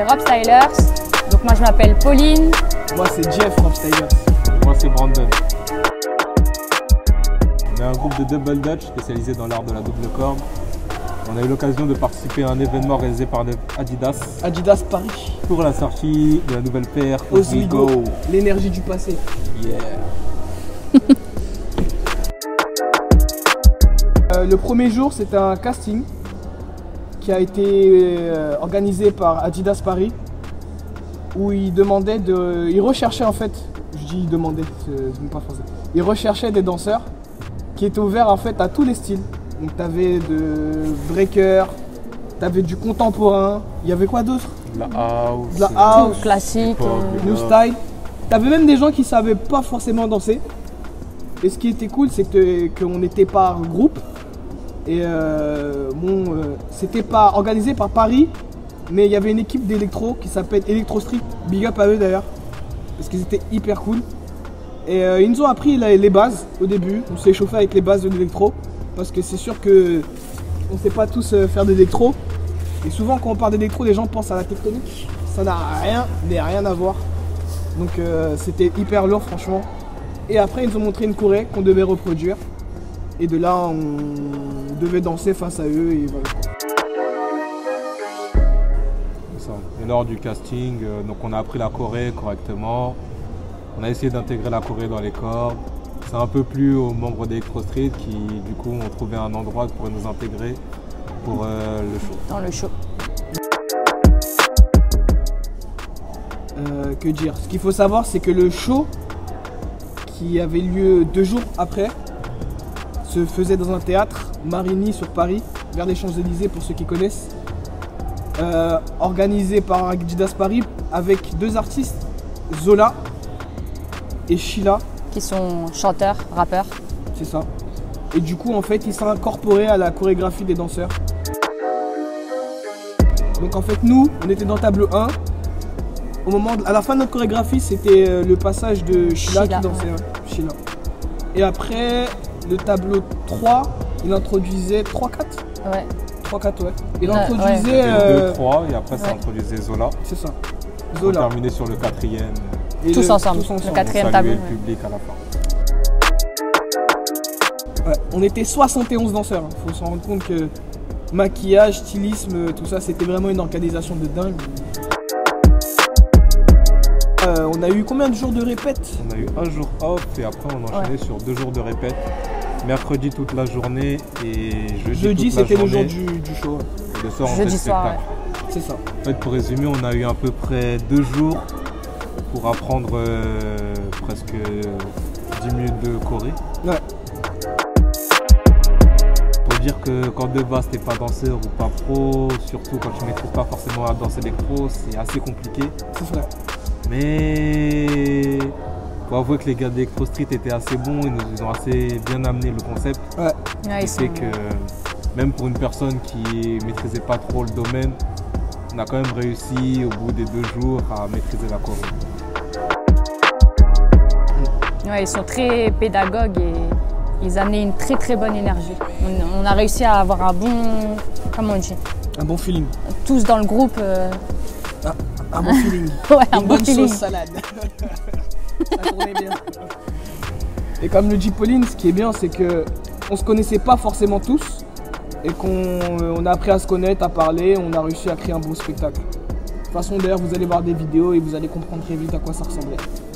Rob Stylers. Donc moi je m'appelle Pauline. Moi c'est Jeff, Rob Stylers. Moi c'est Brandon. On est un groupe de double dutch spécialisé dans l'art de la double corde. On a eu l'occasion de participer à un événement réalisé par Adidas. Adidas Paris. Pour la sortie de la nouvelle paire Oswego, l'énergie du passé. Yeah. Le premier jour, c'était un casting qui a été organisé par Adidas Paris, où ils recherchaient en fait, je dis ils demandaient, c'est même pas français, ils recherchaient des danseurs qui étaient ouverts en fait à tous les styles. Donc tu avais de breaker, tu avais du contemporain, il y avait quoi d'autre? De la house. De la house, classique, new style. Tu avais même des gens qui savaient pas forcément danser. Et ce qui était cool, c'est qu'on était par groupe. Et c'était pas organisé par Paris, mais il y avait une équipe d'électro qui s'appelle Electro Street. Big up à eux d'ailleurs, parce qu'ils étaient hyper cool. Et ils nous ont appris les bases au début. On s'est chauffé avec les bases de l'électro, parce que c'est sûr que on ne sait pas tous faire de l'électro. Et souvent quand on parle d'électro, les gens pensent à la tectonique. Ça n'a rien à voir. Donc c'était hyper lourd franchement. Et après ils nous ont montré une choré qu'on devait reproduire. Et de là on devait danser face à eux et voilà. Et lors du casting, donc on a appris la choré correctement. On a essayé d'intégrer la choré dans les cordes. C'est un peu plu aux membres d'Electro Street qui du coup ont trouvé un endroit qui pourrait nous intégrer pour le show. Dans le show. Que dire? Ce qu'il faut savoir, c'est que le show qui avait lieu 2 jours après se faisait dans un théâtre, Marigny sur Paris, vers les Champs-Élysées pour ceux qui connaissent. Organisé par Adidas Paris avec 2 artistes, Zola et Sheila. Qui sont chanteurs, rappeurs. C'est ça. Et du coup, en fait, ils sont incorporés à la chorégraphie des danseurs. Donc en fait, nous, on était dans tableau 1. À la fin de notre chorégraphie, c'était le passage de Sheila qui dansait. Ouais. Sheila. Et après, le tableau 3, il introduisait 3-4. Ouais. 3-4, ouais. Il introduisait... 2-3 et après ça introduisait Zola. C'est ça. Zola. On terminait sur le 4e. Tous ensemble, le 4e tableau. Le public à la fin. Ouais, on était 71 danseurs. Faut s'en rendre compte que maquillage, stylisme, tout ça, c'était vraiment une organisation de dingue. On a eu combien de jours de répète? On a eu 1 jour off et après on enchaînait sur 2 jours de répète. Mercredi toute la journée et jeudi c'était le jour du show. Et le soir on fait le spectacle. Ouais. C'est ça. En fait, pour résumer, on a eu à peu près 2 jours pour apprendre presque 10 minutes de choré. Ouais. Pour dire que quand de base t'es pas danseur ou pas pro, surtout quand tu maîtrises pas forcément la danse électro, c'est assez compliqué. C'est vrai. Mais faut avouer que les gars d'Electro Street étaient assez bons, ils ont assez bien amené le concept. Ouais. Ouais, c'est que même pour une personne qui maîtrisait pas trop le domaine, on a quand même réussi au bout des 2 jours à maîtriser la choré. Ouais, ils sont très pédagogues et ils amenaient une très bonne énergie. On a réussi à avoir un bon, comment on dit? Un bon feeling. Tous dans le groupe. Un bon feeling. Ouais, un bon feeling. Sauce salade. Ça tournait bien. Et comme le dit Pauline, ce qui est bien, c'est que on se connaissait pas forcément tous et qu'on a appris à se connaître, à parler, on a réussi à créer un beau spectacle. De toute façon, d'ailleurs, vous allez voir des vidéos et vous allez comprendre très vite à quoi ça ressemblait.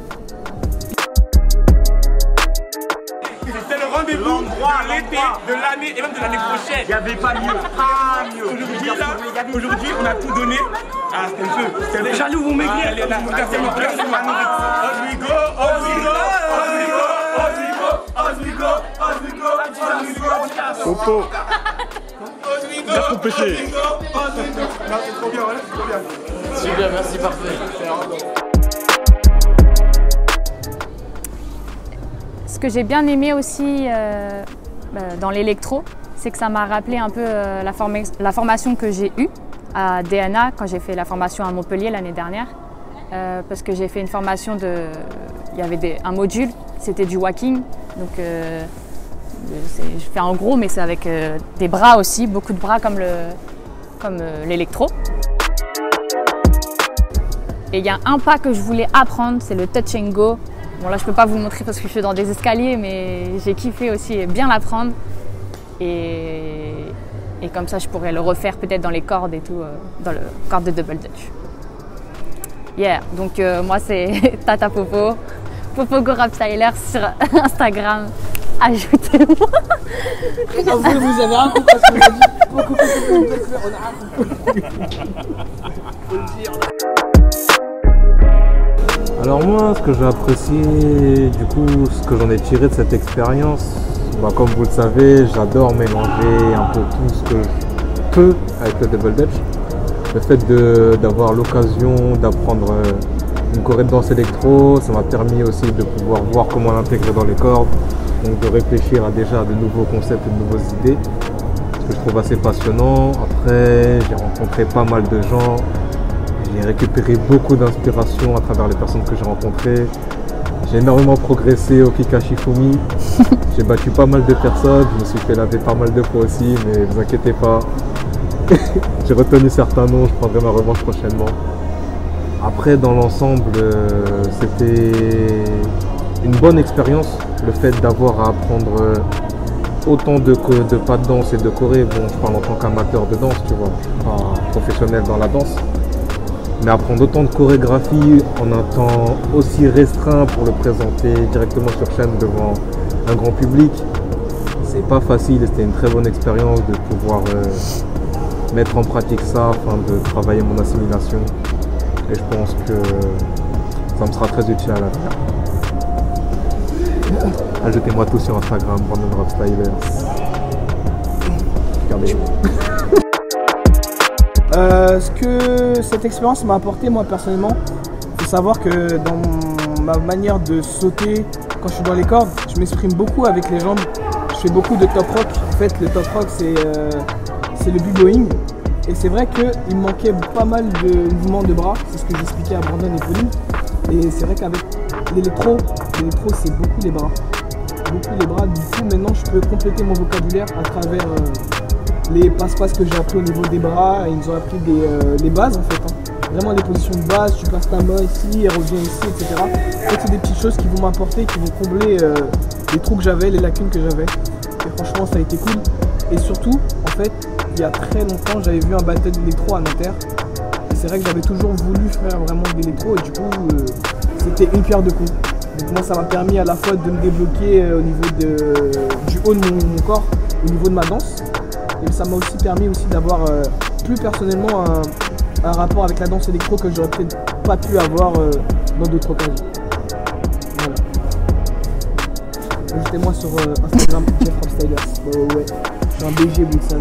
C'était le rendez-vous de l'été, de l'année et même de l'année prochaine. Il n'y avait pas mieux. Aujourd'hui, on a tout donné. Ah, c'était un peu. Les jaloux vont maigrir. Popo. Bien trop péché. Trop bien, trop bien. Super, merci, parfait. Ce que j'ai bien aimé aussi dans l'électro, c'est que ça m'a rappelé un peu la formation que j'ai eue à DNA quand j'ai fait la formation à Montpellier l'année dernière. Parce que j'ai fait une formation il y avait un module, c'était du walking. Donc je fais en gros, mais c'est avec des bras aussi, beaucoup de bras comme l'électro. Et il y a un pas que je voulais apprendre, c'est le touch and go. Bon là je peux pas vous le montrer parce que je suis dans des escaliers, mais j'ai kiffé aussi bien l'apprendre. Et comme ça je pourrais le refaire peut-être dans les cordes et tout, dans le corps de double dutch. Yeah, donc moi c'est Tata Popo, Popo Go Rap Styler sur Instagram. Ajoutez-moi. Vous avez un coup parce qu'on a dit. On a un coup. Faut le dire. Alors moi, ce que j'ai apprécié, du coup, ce que j'en ai tiré de cette expérience, bah, comme vous le savez, j'adore mélanger un peu tout ce que je peux avec le double dutch. Le fait d'avoir l'occasion d'apprendre une choré de danse électro, ça m'a permis aussi de pouvoir voir comment l'intégrer dans les cordes, donc de réfléchir à déjà de nouveaux concepts et de nouvelles idées, ce que je trouve assez passionnant. Après, j'ai rencontré pas mal de gens. J'ai récupéré beaucoup d'inspiration à travers les personnes que j'ai rencontrées. J'ai énormément progressé au Kikashifumi. J'ai battu pas mal de personnes, je me suis fait laver pas mal de fois aussi, mais ne vous inquiétez pas. J'ai retenu certains noms, je prendrai ma revanche prochainement. Après, dans l'ensemble, c'était une bonne expérience, le fait d'avoir à apprendre autant de pas de danse et de choré. Bon, je parle en tant qu'amateur de danse, tu vois, je suis pas professionnel dans la danse. Mais apprendre autant de chorégraphie en un temps aussi restreint pour le présenter directement sur chaîne devant un grand public, c'est pas facile et c'était une très bonne expérience de pouvoir mettre en pratique ça afin de travailler mon assimilation. Et je pense que ça me sera très utile à l'avenir. Ajoutez-moi tout sur Instagram, Brandon Rap Stylers. Regardez-vous. Ce que cette expérience m'a apporté moi personnellement, il faut savoir que dans ma manière de sauter quand je suis dans les cordes, je m'exprime beaucoup avec les jambes. Je fais beaucoup de top rock. En fait, le top rock c'est le b-boying. Et c'est vrai qu'il me manquait pas mal de mouvements de bras, c'est ce que j'expliquais à Brandon et Pauline. Et c'est vrai qu'avec l'électro c'est beaucoup les bras. Beaucoup les bras, du coup maintenant je peux compléter mon vocabulaire à travers les passe-passe que j'ai appris au niveau des bras. Ils nous ont appris les bases en fait. Vraiment les positions de base, tu passes ta main ici, elle revient ici, etc. En fait, c'est des petites choses qui vont m'apporter, qui vont combler les trous que j'avais, les lacunes que j'avais. Et franchement ça a été cool. Et surtout, en fait, il y a très longtemps, j'avais vu un battle d'électro à Nanterre. Et c'est vrai que j'avais toujours voulu faire vraiment de l'électro et du coup, c'était une pierre deux coups. Donc moi, ça m'a permis à la fois de me débloquer au niveau du haut de mon corps, au niveau de ma danse. Et ça m'a aussi permis aussi d'avoir plus personnellement un rapport avec la danse électro que j'aurais peut-être pas pu avoir dans d'autres occasions. Voilà. Ajoutez-moi sur Instagram, Jeff Rap Stylers. Ouais. Je suis un BG, vous le savez.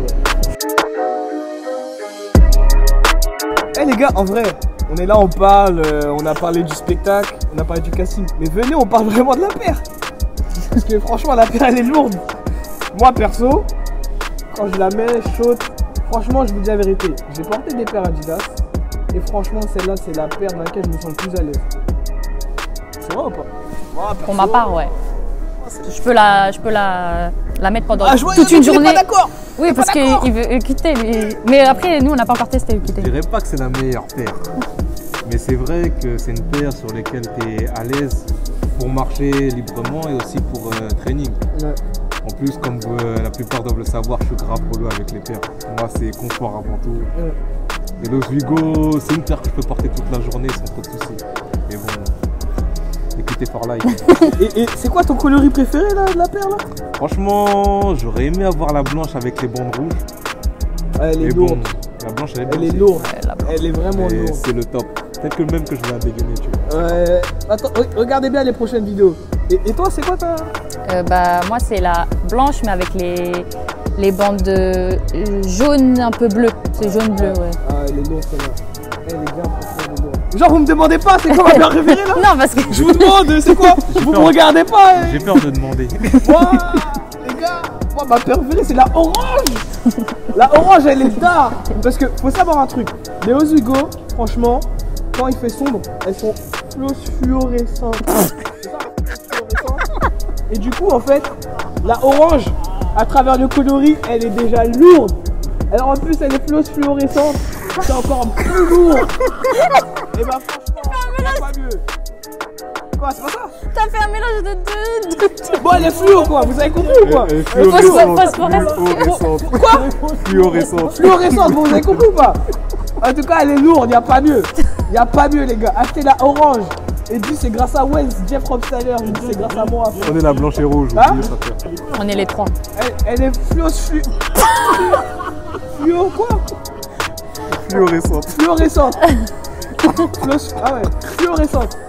Eh les gars, en vrai, on est là, on parle, on a parlé du spectacle, on a parlé du casting. Mais venez, on parle vraiment de la paire. Parce que franchement, la paire, elle est lourde. Moi, perso, quand je la mets chaude, franchement, je vous dis la vérité. J'ai porté des paires Adidas. Et franchement, celle-là, c'est la paire dans laquelle je me sens le plus à l'aise. C'est vrai ou pas? Moi, perso, pour ma part, ouais. Je peux la mettre pendant toute une je suis journée. Pas d'accord. Oui, parce qu'il veut quitter. Mais après, nous, on n'a pas encore testé quitter. Je dirais pas que c'est la meilleure paire. Mais c'est vrai que c'est une paire sur laquelle tu es à l'aise pour marcher librement et aussi pour training. Ouais. En plus, comme la plupart doivent le savoir, je suis grave relou avec les paires. Moi, c'est confort avant tout. Ouais. Et l'Oswego, c'est une paire que je peux porter toute la journée sans trop de soucis. Mais bon, écoutez for life. Et c'est quoi ton coloris préféré là, de la paire là? Franchement, j'aurais aimé avoir la blanche avec les bandes rouges. Elle est Mais lourde. bon, la blanche, elle est Elle est blanche. lourde. Ouais, la blanche. Elle est vraiment Et lourde. c'est le top. Peut-être que le même que je vais la dégainer, tu vois. Ouais. Attends, regardez bien les prochaines vidéos. Et toi, c'est quoi ta... Moi, c'est la blanche, mais avec les bandes jaune un peu bleu. C'est jaune-bleu, ouais. Ah, elle est lourde celle-là. Elle est bien, franchement, elle est lourde. Genre, vous me demandez pas, c'est quoi ma paire préférée là? Non, parce que Je vous demande, c'est quoi? Vous me regardez pas hein. J'ai peur de demander. Moi, les gars, moi, ma paire préférée, c'est la orange. La orange, elle est dark. Parce que, faut savoir un truc. Les Oswego, franchement, quand il fait sombre, elles sont phosphorescentes. C'est ça, phosphorescentes. Et du coup, en fait, la orange, à travers le coloris, elle est déjà lourde. Alors en plus, elle est fluorescente. C'est encore plus lourd. Et bah franchement, c'est pas mieux. Quoi, c'est pas ça? T'as fait un mélange de deux. Bon, elle est fluo quoi, vous avez compris ou quoi? Quoi? Fluorescente. Fluorescente, vous avez compris ou pas? En tout cas, elle est lourde, y'a pas mieux. Y'a pas mieux, les gars. Achetez la orange. Et dit c'est grâce à Wells, Jeff Robstaller, il dit c'est grâce à moi. On est la blanche et rouge, Hein? oubliez ça. On est les trois. Elle est fluo. Fluo quoi? Fluorescente. Fluorescente. Ah ouais, fluorescente.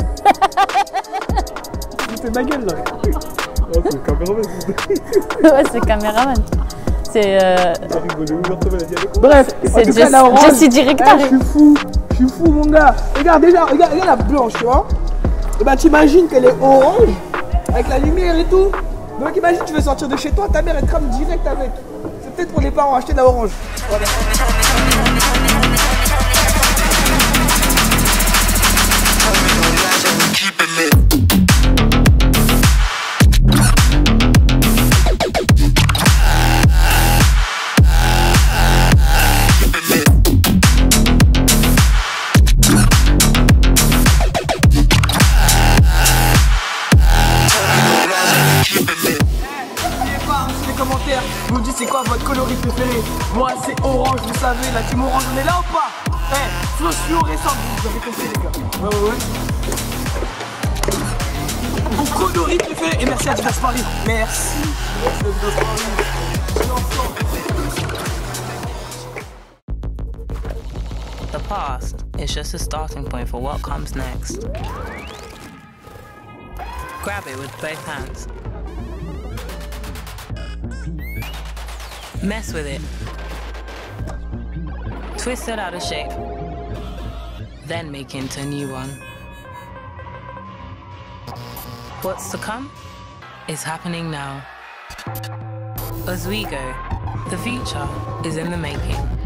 C'est ma gueule là. Oh, c'est le caméraman. Ouais, c'est caméraman. C'est Bref, c'est Jessie Director. Je suis fou mon gars. Regarde la blanche, tu vois. Et bah t'imagines qu'elle est orange, avec la lumière et tout. Donc imagine tu veux sortir de chez toi, ta mère elle crame direct avec. C'est peut-être pour les parents acheter de la orange. Voilà. Vous me dites c'est quoi votre coloris préféré? Moi c'est orange, vous savez, la team orange, on est là ou pas? Flosse fluorescente, vous avez compris les gars. Ouais. Mon coloris préféré, et merci à Adidas Paris. Merci. The past is just a starting point for what comes next. Grab it with both hands. Mess with it. Twist it out of shape. Then make it into a new one. What's to come is happening now. Oswego, the future is in the making.